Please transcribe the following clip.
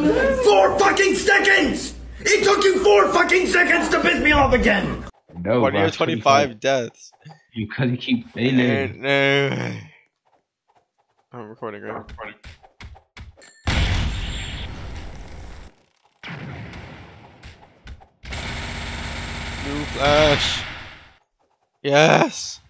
4 fucking seconds! It took you 4 fucking seconds to piss me off again! No, What are your 25 deaths? Because you keep failing. No. I'm recording, right? New flash. Yes.